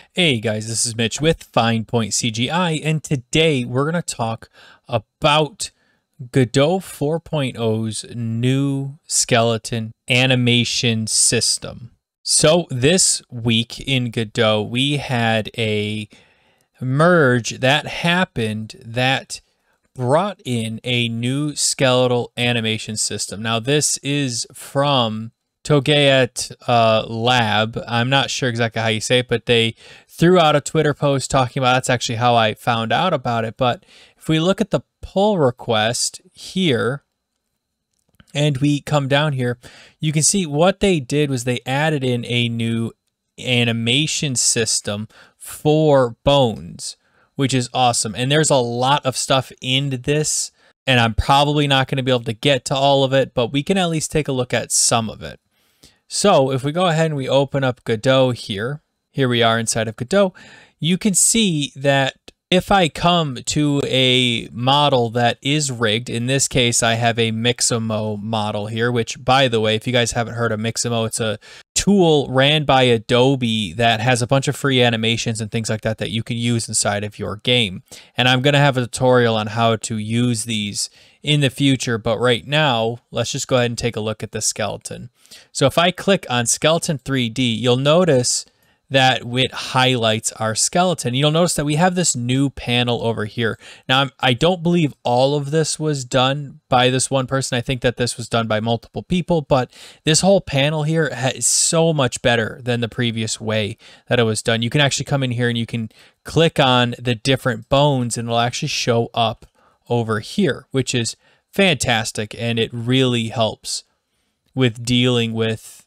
Hey guys, this is Mitch with Fine Point CGI, and today we're going to talk about Godot 4.0's new skeleton animation system. So this week in Godot, we had a merge that happened that brought in a new skeletal animation system. Now this is from TheRelaxedMovement Lab. I'm not sure exactly how you say it, but they threw out a Twitter post talking about that's actually how I found out about it. But if we look at the pull request here and we come down here, you can see what they did was they added in a new animation system for bones, which is awesome. And there's a lot of stuff in this, and I'm probably not going to be able to get to all of it, but we can at least take a look at some of it. So if we go ahead and we open up Godot here we are inside of Godot, you can see that if I come to a model that is rigged, in this case, I have a Mixamo model here, which, by the way, if you guys haven't heard of Mixamo, it's a tool ran by Adobe that has a bunch of free animations and things like that that you can use inside of your game. And I'm going to have a tutorial on how to use these in the future, but right now, let's just go ahead and take a look at the skeleton. So if I click on Skeleton 3D, you'll notice that it highlights our skeleton. You'll notice that we have this new panel over here. Now, I don't believe all of this was done by this one person. I think that this was done by multiple people, but this whole panel here is so much better than the previous way that it was done. You can actually come in here and you can click on the different bones and it'll actually show up over here, which is fantastic, and it really helps with dealing with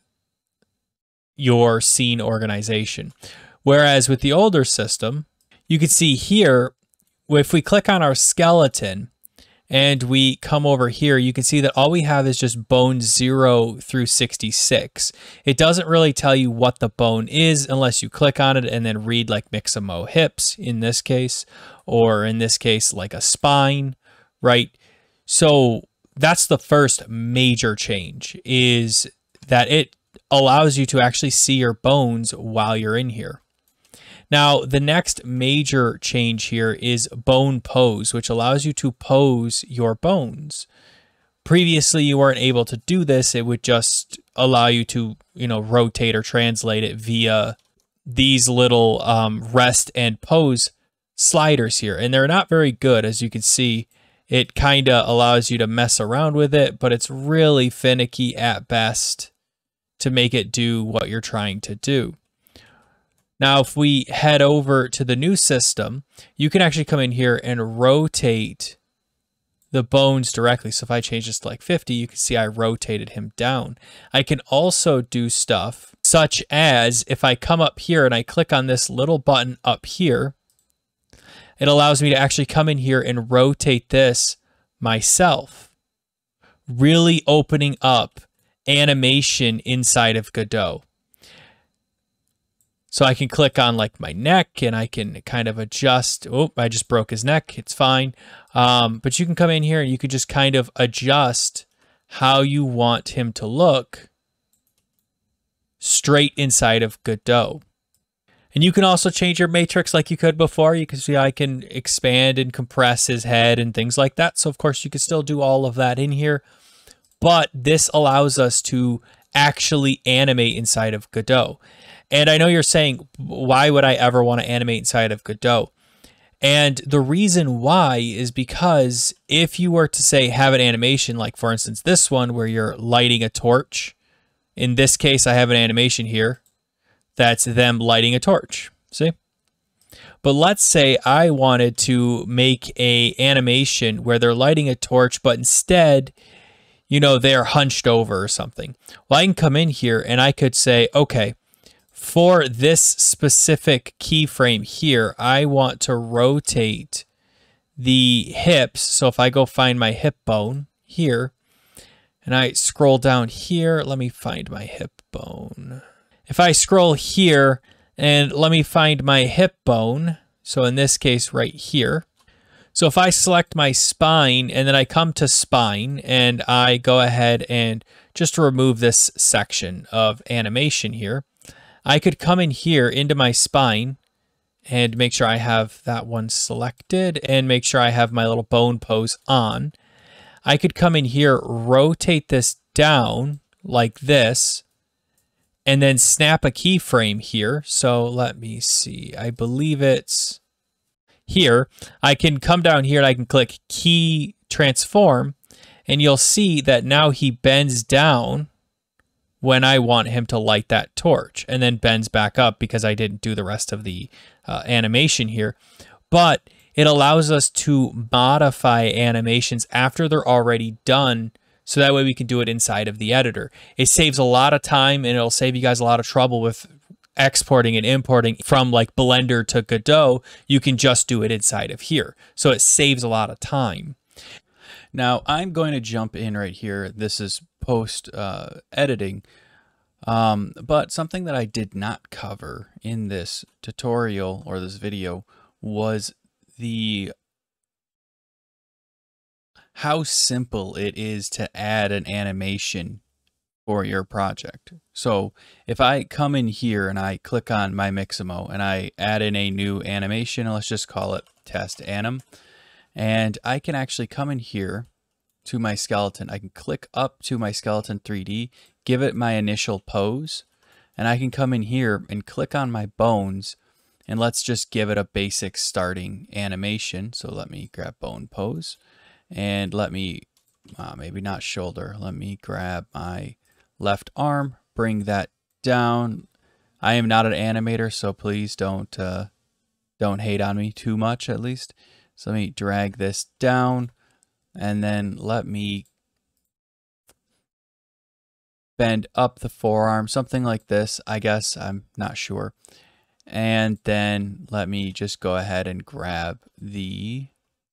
your scene organization. Whereas with the older system, you can see here, if we click on our skeleton and we come over here, you can see that all we have is just bones 0 through 66. It doesn't really tell you what the bone is unless you click on it and then read like Mixamo hips in this case, or in this case, like a spine, right? So that's the first major change, is that it allows you to actually see your bones while you're in here. Now, the next major change here is bone pose, which allows you to pose your bones. Previously, you weren't able to do this. It would just allow you to, rotate or translate it via these little rest and pose sliders here. And they're not very good, as you can see. It kind of allows you to mess around with it, but it's really finicky at best to make it do what you're trying to do. Now, if we head over to the new system, you can actually come in here and rotate the bones directly. So if I change this to like 50, you can see I rotated him down. I can also do stuff such as if I come up here and I click on this little button up here, it allows me to actually come in here and rotate this myself, really opening up animation inside of Godot. So I can click on like my neck and I can kind of adjust. Oh, I just broke his neck. It's fine. But you can come in here and you can just kind of adjust how you want him to look straight inside of Godot. And you can also change your matrix like you could before. You can see I can expand and compress his head and things like that. So of course you can still do all of that in here. But this allows us to actually animate inside of Godot. And I know you're saying, why would I ever want to animate inside of Godot? And the reason why is because if you were to say have an animation, like for instance, this one where you're lighting a torch, in this case, I have an animation here that's them lighting a torch, see? But let's say I wanted to make a animation where they're lighting a torch, but instead, they're hunched over or something. Well, I can come in here and I could say, okay, for this specific keyframe here, I want to rotate the hips. So if I go find my hip bone here and I scroll down here, let me find my hip bone. If I scroll here and let me find my hip bone, so in this case right here, so if I select my spine and then I come to spine and I go ahead and just remove this section of animation here, I could come in here into my spine and make sure I have that one selected and make sure I have my little bone pose on. I could come in here, rotate this down like this, and then snap a keyframe here. So let me see. I believe it's here. I can come down here and I can click key transform, and you'll see that now he bends down when I want him to light that torch, and then bends back up because I didn't do the rest of the animation here. But it allows us to modify animations after they're already done, so that way we can do it inside of the editor. It saves a lot of time, and it'll save you guys a lot of trouble with exporting and importing from like Blender to Godot. You can just do it inside of here. So it saves a lot of time. Now I'm going to jump in right here. This is post editing, but something that I did not cover in this tutorial or this video was how simple it is to add an animation for your project. So if I come in here and I click on my Mixamo and I add in a new animation, let's just call it test anim, and I can actually come in here to my skeleton. I can click up to my skeleton 3D, give it my initial pose, and I can come in here and click on my bones, and let's just give it a basic starting animation. So let me grab bone pose, and let me, maybe not shoulder, let me grab my left arm, bring that down. I am not an animator, so please don't hate on me too much, at least. So let me drag this down, and then let me bend up the forearm, something like this, I guess, I'm not sure. And then let me just go ahead and grab the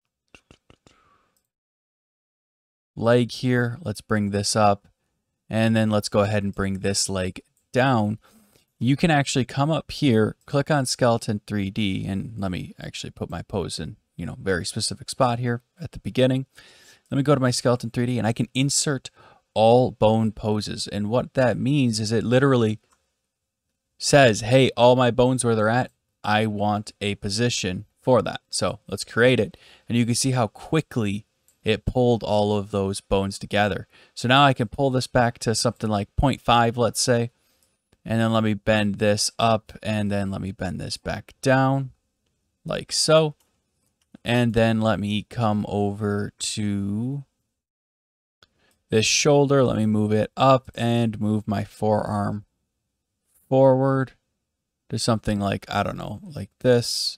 leg here. Let's bring this up, and then let's go ahead and bring this leg down. You can actually come up here, click on skeleton 3D, and let me actually put my pose in, very specific spot here at the beginning. Let me go to my skeleton 3D, and I can insert all bone poses. And what that means is it literally says, hey, all my bones where they're at, I want a position for that. So let's create it. And you can see how quickly it pulled all of those bones together. So now I can pull this back to something like 0.5, let's say. And then let me bend this up, and then let me bend this back down like so. And then let me come over to this shoulder. Let me move it up and move my forearm forward to something like, I don't know, like this.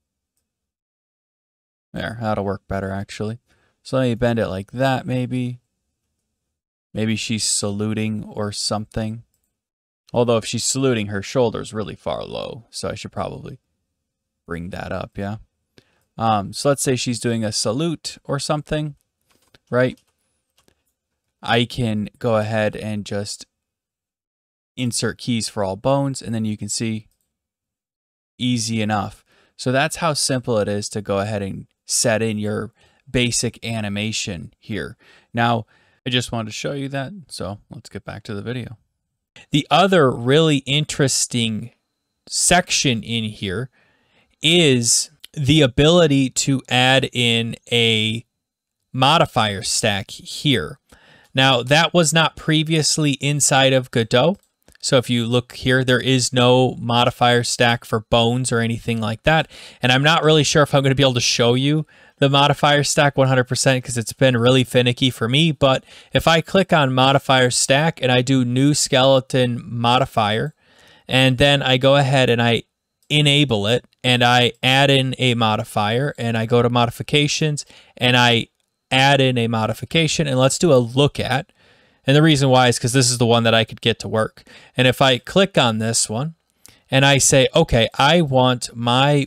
There, that'll work better actually. So let me bend it like that maybe. Maybe she's saluting or something. Although if she's saluting, her shoulder's really far low. So I should probably bring that up, yeah. So let's say she's doing a salute or something, right? I can go ahead and just insert keys for all bones, and then you can see easy enough. So that's how simple it is to go ahead and set in your basic animation here. Now, I just wanted to show you that, so let's get back to the video. The other really interesting section in here is the ability to add in a modifier stack here. Now, that was not previously inside of Godot. So if you look here, there is no modifier stack for bones or anything like that. And I'm not really sure if I'm going to be able to show you the modifier stack 100% because it's been really finicky for me. But if I click on modifier stack and I do new skeleton modifier, and then I go ahead and I enable it and I add in a modifier, and I go to modifications and I add in a modification, and let's do a look at. And the reason why is because this is the one that I could get to work. And if I click on this one and I say, okay, I want my,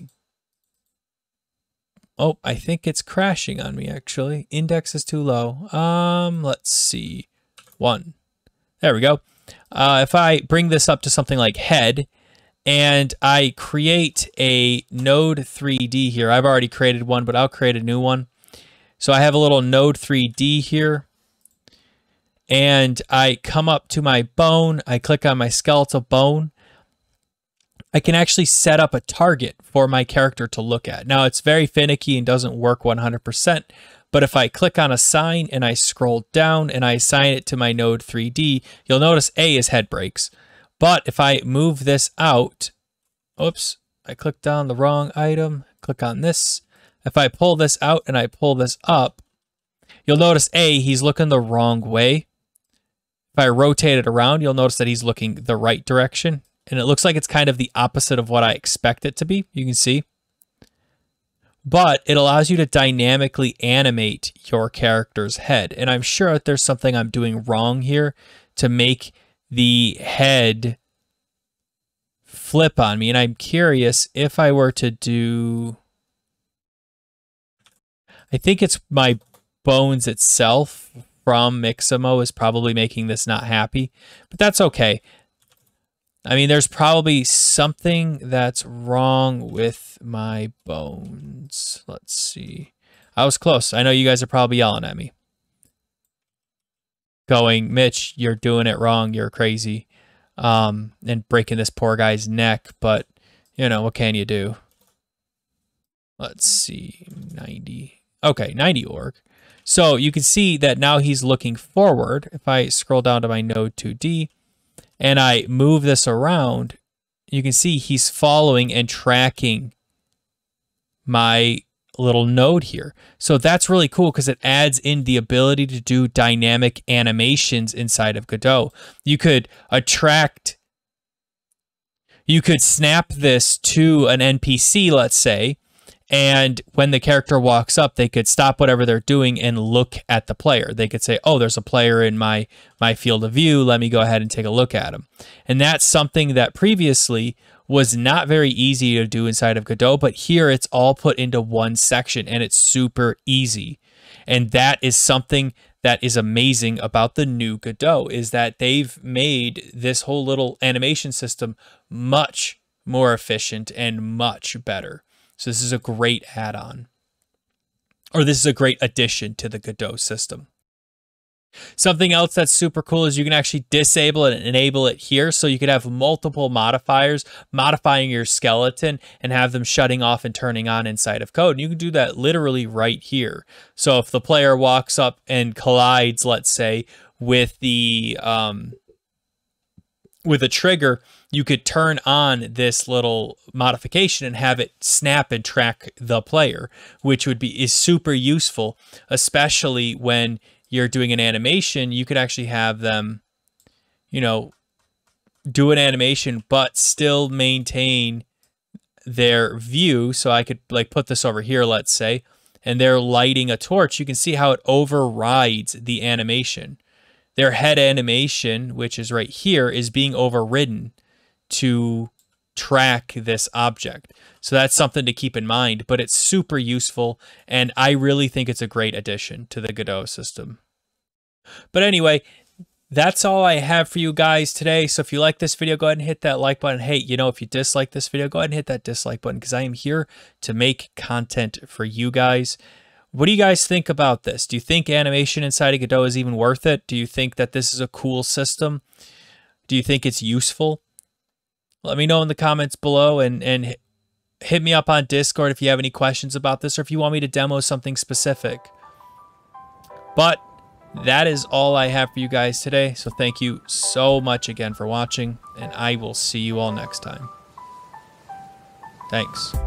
oh, I think it's crashing on me actually. Index is too low. Let's see. 1. There we go. If I bring this up to something like head, and I create a node 3D here. I've already created one, but I'll create a new one. So I have a little node 3D here. And I come up to my bone. I click on my skeletal bone. I can actually set up a target for my character to look at. Now, it's very finicky and doesn't work 100%, but if I click on assign and I scroll down and I assign it to my node 3D, you'll notice A is head brakes. But if I move this out, oops, I clicked on the wrong item, click on this. If I pull this out and I pull this up, you'll notice A, he's looking the wrong way. If I rotate it around, you'll notice that he's looking the right direction. And it looks like it's kind of the opposite of what I expect it to be. You can see. But it allows you to dynamically animate your character's head. And I'm sure that there's something I'm doing wrong here to make the head flip on me. And I'm curious if I were to do... I think it's my bones itself from Mixamo is probably making this not happy. But that's okay. I mean, there's probably something that's wrong with my bones. Let's see. I was close. I know you guys are probably yelling at me. Going, Mitch, you're doing it wrong. You're crazy. And breaking this poor guy's neck. But, you know, what can you do? Let's see. 90. Okay, 90 org. So you can see that now he's looking forward. If I scroll down to my node 2D, and I move this around, you can see he's following and tracking my little node here. So that's really cool because it adds in the ability to do dynamic animations inside of Godot. You could snap this to an NPC, let's say, and when the character walks up, they could stop whatever they're doing and look at the player. They could say, oh, there's a player in my field of view. Let me go ahead and take a look at him. And that's something that previously was not very easy to do inside of Godot, but here it's all put into one section and it's super easy. And that is something that is amazing about the new Godot, is that they've made this whole little animation system much more efficient and much better. So this is a great add-on, or this is a great addition to the Godot system. Something else that's super cool is you can actually disable it and enable it here. So you could have multiple modifiers modifying your skeleton and have them shutting off and turning on inside of code. And you can do that literally right here. So if the player walks up and collides, let's say, with the with a trigger, you could turn on this little modification and have it snap and track the player, which is super useful, especially when you're doing an animation. You could actually have them, you know, do an animation, but still maintain their view. So I could like put this over here, let's say, and they're lighting a torch. You can see how it overrides the animation. Their head animation, which is right here, is being overridden to track this object. So that's something to keep in mind, but it's super useful, and I really think it's a great addition to the Godot system. But anyway, that's all I have for you guys today. So if you like this video, go ahead and hit that like button. Hey, you know, if you dislike this video, go ahead and hit that dislike button, because I am here to make content for you guys. What do you guys think about this? Do you think animation inside of Godot is even worth it? Do you think that this is a cool system? Do you think it's useful? Let me know in the comments below, and hit me up on Discord if you have any questions about this, or if you want me to demo something specific. But that is all I have for you guys today. So thank you so much again for watching, and I will see you all next time. Thanks.